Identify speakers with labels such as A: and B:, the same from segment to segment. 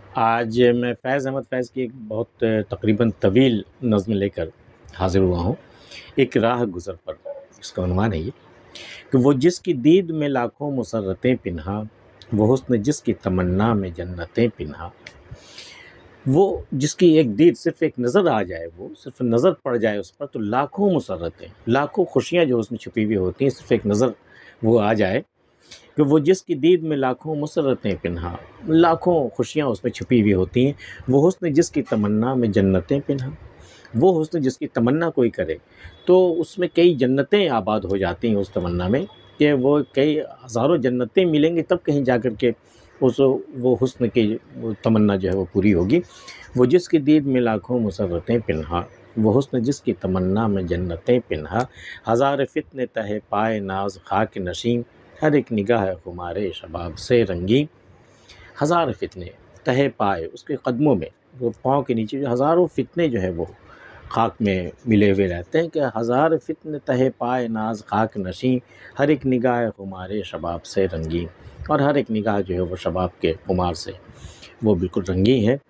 A: آج میں فیض احمد فیض کی ایک بہت تقریباً طویل نظم لے کر حاضر ہوا ہوں، ایک راہ گزر پر، اس کا عنوان ہے یہ کہ وہ جس کی دید میں لاکھوں مسرتیں پنہا، وہ حسن جس کی تمنا میں جنتیں پنہا۔ وہ جس کی ایک دید، صرف ایک نظر آ جائے، وہ صرف نظر پڑ جائے اس پر تو لاکھوں مسرتیں، لاکھوں خوشیاں جو اس میں چھپی ہوئی ہوتی ہیں، صرف ایک نظر وہ آ جائے کہ وہ جس کی دید میں لاکھوں مسرتیں پنہا، لاکھوں خوشیاں اس میں چھپی ہوئی ہوتی ہیں۔ وہ حسن جس کی تمنا میں جنتیں پنہا، وہ حسن جس کی تمنا کوئی کرے تو اس میں کئی جنتیں آباد ہو جاتی ہیں اس تمنا میں، کہ وہ کئی ہزاروں جنتیں ملیں گی تب کہیں جا کر کے وہ حسن کی وہ تمنا جو ہے وہ پوری ہوگی۔ وہ جس کی دید میں لاکھوں مسرتیں پنہا، وہ حسن جس کی تمنا میں جنتیں پنہا۔ ہزار فتنے تہ پائے ناز خاک نشیں، ہر ایک نگاہ خمارے شباب سے رنگی۔ ہزار فتنے تہ پائے، اس کے قدموں میں، وہ پاؤں کے نیچے جو ہزاروں فتنے جو ہے وہ خاک میں ملے ہوئے رہتے ہیں، کہ ہزار فتنے تہ پائے ناز خاک نشیں، ہر ایک نگاہ خمارے شباب سے رنگی، اور ہر ایک نگاہ جو ہے وہ شباب کے خمار سے وہ بالکل رنگی ہے۔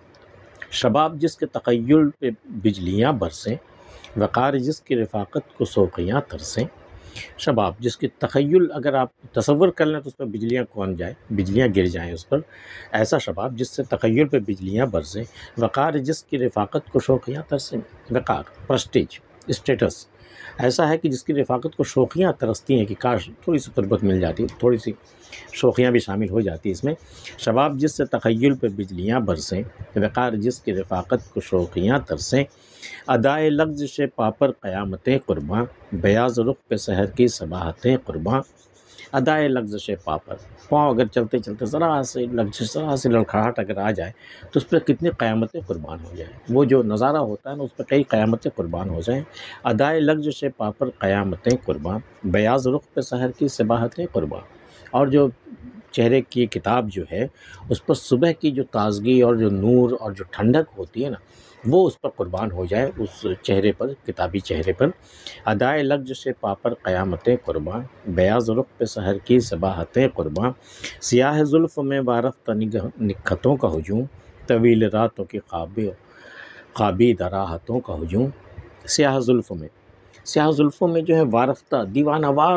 A: شباب جس کے تخیل پہ بجلیاں برسیں، وقار جس کی رفاقت کو سوقیاں ترسیں۔ شباب جس کی تخیل، اگر آپ تصور کر لیں تو اس پر بجلیاں کون جائیں، بجلیاں گر جائیں اس پر، ایسا شباب جس سے تخیل پہ بجلیاں برسیں۔ وقار جس کی رفاقت کو شوقیاں ترسیں، وقار، پرسٹیج، اسٹیٹس ایسا ہے کہ جس کی رفاقت کو شوقیاں ترستی ہیں کہ کاش تھوڑی سی قربت مل جاتی، تھوڑی سی شوقیاں بھی شامل ہو جاتی اس میں۔ شباب جس سے تخیل پہ بجلیاں برسیں، وقار جس کی رفاقت کو شوقیاں ترسیں۔ ادائے لغزش پا پر قیامتیں قرباں، بیاض رخ پہ سحر کی صباحتیں قرباں۔ ادائے لغزش پا پر، پاؤں اگر چلتے چلتے ذرا سے لغزش، ذرا سے لڑکھڑاہٹ اگر آ جائے تو اس پہ کتنی قیامتیں قربان ہو جائیں، وہ جو نظارہ ہوتا ہے نا اس پہ کئی قیامتیں قربان ہو جائیں۔ ادائے لغزش پا پر قیامتیں قرباں، بیاض رخ پہ سحر کی صباحتیں قرباں۔ اور جو چہرے کی کتاب جو ہے اس پر صبح کی جو تازگی اور جو نور اور جو ٹھنڈک ہوتی ہے نا، وہ اس پر قربان ہو جائے، اس چہرے پر، کتابی چہرے پر۔ ادائے لغزش پا پر قیامتیں قرباں، بیاض رخ پہ سحر کی صباحتیں قرباں۔ سیاہ زلف میں وارفتہ نکھتوں کا ہجوم، طویل راتوں کی خوابیدہ راحتوں کا ہجوم۔ سیاہ زلف میں، سیاہ زلفوں میں جو ہے وارفتہ، دیوانہ وار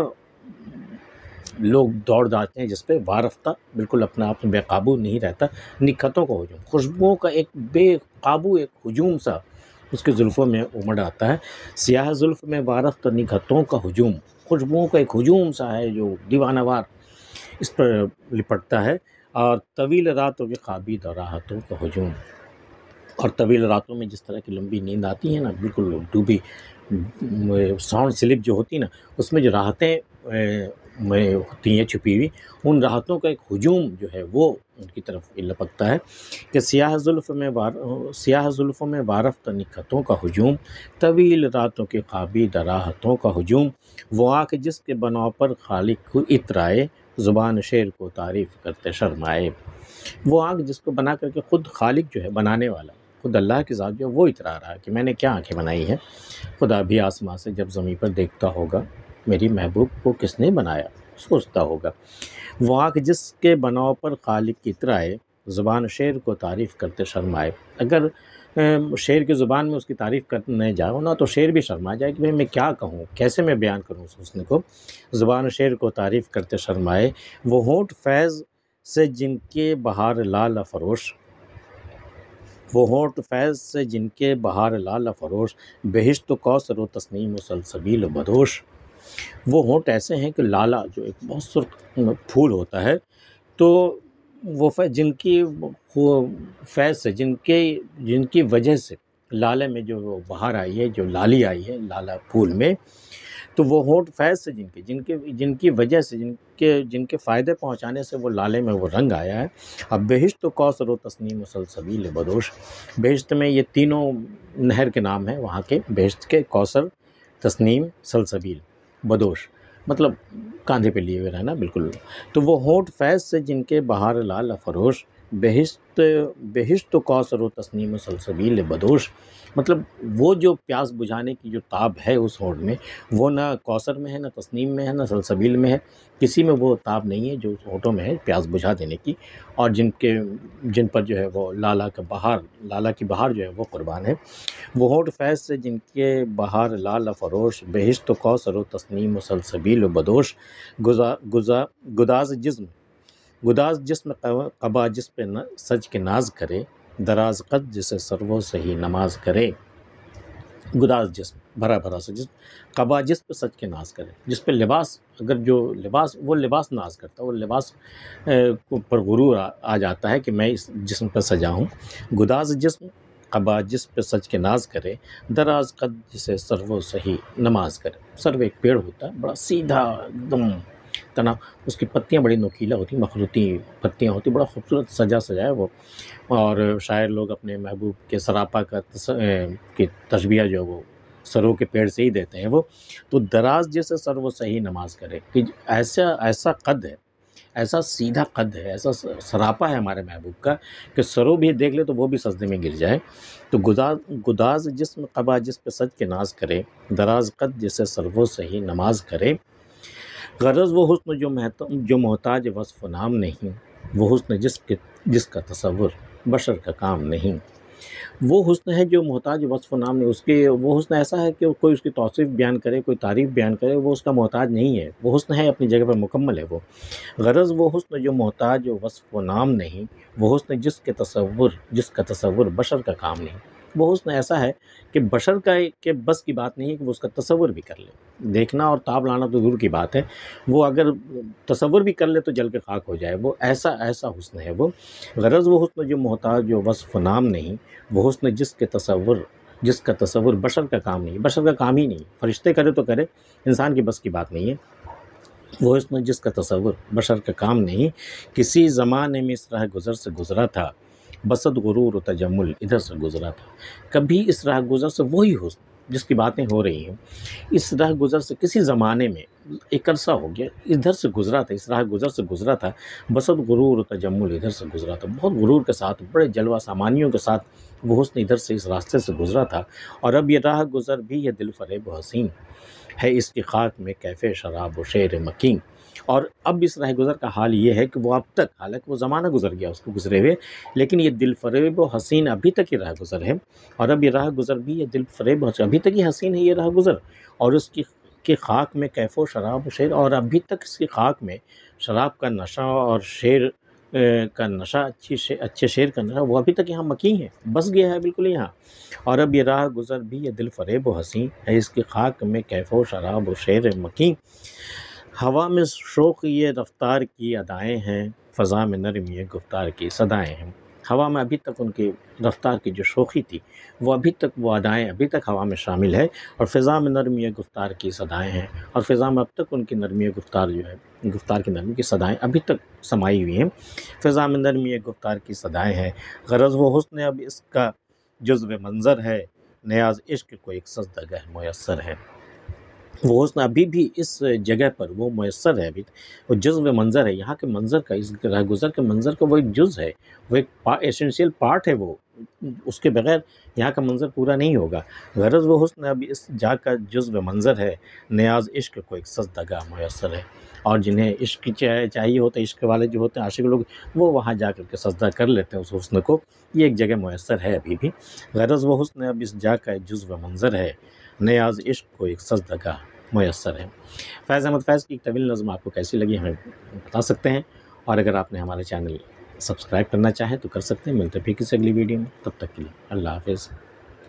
A: لوگ دوڑ جاتے ہیں جس پہ، وارفتہ بالکل اپنا آپ میں بے قابو نہیں رہتا، نکھتوں کا ہجوم، خوشبوؤں کا ایک بے قابو ایک ہجوم سا اس کے زلفوں میں امڑ آتا ہے۔ سیاہ زلف میں وارفتہ نکھتوں کا ہجوم، خوشبوؤں کا ایک ہجوم سا ہے جو دیوانہ وار اس پر لپٹتا ہے۔ اور طویل راتوں کی خوابیدہ راحتوں کا ہجوم، اور طویل راتوں میں جس طرح کی لمبی نیند آتی ہے نا، بالکل ڈوبی ساؤنڈ سلپ جو ہوتی ہے نا، اس میں جو راحتیں میں ہوتی ہیں چھپی ہوئی، ان راحتوں کا ایک ہجوم جو ہے وہ ان کی طرف لپکتا ہے، کہ سیاہ زلفوں میں وارفتہ نکھتوں کا ہجوم، طویل راتوں کی خوابیدہ راحتوں کا ہجوم۔ وہ آنکھ جس کے بناؤ پر خالق کو اترائے، زبان شعر کو تعریف کرتے شرمائے۔ وہ آنکھ جس کو بنا کر کے خود خالق جو ہے، بنانے والا خود اللہ کی ذات جو ہے وہ اترا رہا ہے کہ میں نے کیا آنکھیں بنائی ہیں۔ خدا بھی آسمان سے جب زمین پر دیکھتا ہوگا، میری محبوب کو کس نے بنایا، سوچتا ہوگا۔ وہ آنکھ جس کے بناؤ پر خالق اترائے، زبان شعر کو تعریف کرتے شرمائے۔ اگر شعر کی زبان میں اس کی تعریف کرنے جاؤ نا تو شعر بھی شرما جائے کہ میں کیا کہوں، کیسے میں بیان کروں اس حسن کو۔ زبان شعر کو تعریف کرتے شرمائے۔ وہ ہونٹ فیض سے جن کے بہار لال فروش، وہ ہونٹ فیض سے جن کے بہار لال فروش، بہشت و کوثر و تسنیم و سلسبیل و بدوش۔ وہ ہونٹ ایسے ہیں کہ لالا جو ایک بہت سرخ پھول ہوتا ہے، تو وہ جن کی فیض سے، جن کی وجہ سے لالے میں جو بہار آئی ہے، جو لالی آئی ہے لالا پھول میں، تو وہ ہونٹ فیض سے جن کی وجہ سے، جن کے فائدے پہنچانے سے وہ لالے میں وہ رنگ آیا ہے۔ اب بہشت و کوثر و تسنیم و سلسبیل بدوش، بہشت میں یہ تینوں نہر کے نام ہیں وہاں کے، بہشت کے، کوثر، تسنیم، سلسبیل، بدوش، مطلب کاندھے پہ لیے ہوئے رہنا بالکل۔ تو وہ ہونٹ فیض سے جن کے بہار لال فروش، بہشت بہشت و کوثر و تسنیم و سلسبیل بدوش، مطلب وہ جو پیاس بجھانے کی جو تاب ہے اس ہونٹ میں، وہ نہ کوثر میں ہے، نہ تسنیم میں ہے، نہ سلسبیل میں ہے، کسی میں وہ تاب نہیں ہے جو اس ہونٹوں میں ہے پیاس بجھا دینے کی، اور جن پر جو ہے وہ لالا کی بہار جو ہے وہ قربان ہے۔ وہ ہونٹ فیض سے جن کے بہار لال فروش، بہشت و کوثر و تسنیم و سلسبیل و بدوش، گداز جسم قبا جس پہ سج کے ناز کرے، دراز قد جسے سرو سہی نماز کرے۔ گداز جسم، بھرا بھرا سا جسم، قبا جس پہ سج کے ناز کرے، جس پہ لباس، اگر جو لباس وہ لباس ناز کرتا ہے، وہ لباس پر غرور آ جاتا ہے کہ میں اس جسم پہ سجا ہوں۔ گداز جسم قبا جس پہ سج کے ناز کرے، دراز قد جسے سرو سہی نماز کرے۔ سرو ایک پیڑ ہوتا ہے، بڑا سیدھا ایک دم تنا، اس کی پتیاں بڑی نوکیلا ہوتی، مخروطی پتیاں ہوتی، بڑا خوبصورت سجا ہے وہ، اور شاعر لوگ اپنے محبوب کے سراپا کی تشبیہ جو ہے وہ سرو کے پیڑ سے ہی دیتے ہیں وہ۔ تو دراز جیسے سرو صحیح نماز کرے، کہ ایسا قد ہے، ایسا سیدھا قد ہے، ایسا سراپا ہے ہمارے محبوب کا کہ سرو بھی دیکھ لے تو وہ بھی سجدے میں گر جائے۔ تو گداز جسم قبا جس پہ سج کے ناز کرے، دراز قد جسے سرو صحیح نماز کرے۔ غرض وہ حسن جو محتاج وصف و نام نہیں، وہ حسن جس کا تصور بشر کا کام نہیں۔ وہ حسن ہے جو محتاج وصف و نام نہیں، وہ حسن ایسا ہے کہ کوئی اس کی توصیف بیان کرے، کوئی تعریف بیان کرے، وہ اس کا محتاج نہیں ہے، وہ حسن ہے اپنی جگہ پر مکمل ہے وہ۔ غرض وہ حسن جو محتاج وصف و نام نہیں، وہ حسن جس کا تصور بشر کا کام نہیں۔ وہ حسن ایسا ہے کہ بشر کے بس کی بات نہیں ہے کہ وہ اس کا تصور بھی کر لے، دیکھنا اور تاب لانا تو دور کی بات ہے، وہ اگر تصور بھی کر لے تو جل کے خاک ہو جائے، وہ ایسا حسن ہے وہ۔ غرض وہ حسن جو محتاج جو وصف و نام نہیں، وہ حسن جس کا تصور بشر کا کام نہیں، بشر کا کام ہی نہیں، فرشتے کرے تو کرے، انسان کی بس کی بات نہیں ہے۔ وہ حسن جس کا تصور بشر کا کام نہیں، کسی زمانے میں اس راہ گزر سے گزرا تھا، بسط غرور و تجمل ادھر سے گزرا تھا۔ کبھی اس راہ گزر سے وہی حسن جس کی باتیں ہو رہی ہیں، اس راہ گزر سے کسی زمانے میں ایک عرصہ ہو گیا ادھر سے گزرا تھا، اس راہ گزر سے گزرا تھا، بسط غرور و تجمل ادھر سے گزرا تھا، بہت غرور کے ساتھ، بڑے جلوہ سامانیوں کے ساتھ وہ حسن ادھر سے اس راستے سے گزرا تھا۔ اور اب یہ راہ گزر بھی یہ دل فریب و حسین ہے، اس کی خاک میں کیف شراب و شیر مکین۔ اور اب اس راہ گزر کا حال یہ ہے کہ وہ اب تک، حالانکہ وہ زمانہ گزر گیا اس کو گزرے ہوئے، لیکن یہ دل فریب و حسین ابھی تک یہ راہ گزر ہے، اور اب یہ راہ گزر بھی یہ دل فریب و حسین، ابھی تک یہ حسین ہے یہ راہ گزر، اور اس کی خاک میں کیف و شراب و شیر، اور ابھی تک اس کی خاک میں شراب کا نشہ اور شیر کا نشہ، اچھے شیر کا نشہ، وہ ابھی تک یہاں مکی ہے، بس گیا ہے بالکل یہاں۔ اور اب یہ راہ گزر بھی یہ دل فریب و حسین ہے، اس کی خاک میں کیف و شراب و شیر مکی۔ ہوا میں شوق یہ رفتار کی ادائیں ہیں، فضا میں نرم یہ گفتار کی صدائیں ہیں۔ ہوا میں ابھی تک ان کی رفتار کی جو شوخی تھی، وہ ابھی تک، وہ ادائیں ابھی تک ہوا میں شامل ہے، اور فضا میں نرم یہ گفتار کی صدائیں ہیں، اور فضا میں اب تک ان کی نرمی گفتار جو ہے، گفتار کی نرمی کی صدائیں ابھی تک سمائی ہوئی ہیں۔ فضا میں نرمی یہ گفتار کی صدائیں ہیں، غرض وہ حسن اب اس کا جزو منظر ہے، نیاز عشق کو ایک سجدہ میسر ہے۔ وہ حسن ابھی بھی اس جگہ پر وہ میسر ہے، ابھی وہ جزو منظر ہے، یہاں کے منظر کا، اس راہ گزر کے منظر کا وہ ایک جز ہے، وہ ایک ایسنشیل پارٹ ہے، وہ اس کے بغیر یہاں کا منظر پورا نہیں ہوگا۔ غرض وہ حسن ابھی اس جا کا جزو منظر ہے، نیاز عشق کو ایک سجدہ میسر ہے، اور جنہیں عشق چاہیے ہوتا ہے، عشق والے جو ہوتے ہیں عاشق لوگ، وہ وہاں جا کر کے سجدہ کر لیتے ہیں اس حسن کو، یہ ایک جگہ میسر ہے ابھی بھی۔ غرض وہ حسن اب اس جا کا جزو منظر ہے، نیاز عشق کو ایک سجدہ میسر ہے۔ فیض احمد فیض کی ایک طویل نظم آپ کو کیسی لگی ہمیں بتا سکتے ہیں، اور اگر آپ نے ہمارے چینل سبسکرائب کرنا چاہیں تو کر سکتے ہیں۔ ملتے ہیں پھر کسی اگلی ویڈیو میں، تب تک کے لیے اللہ حافظ۔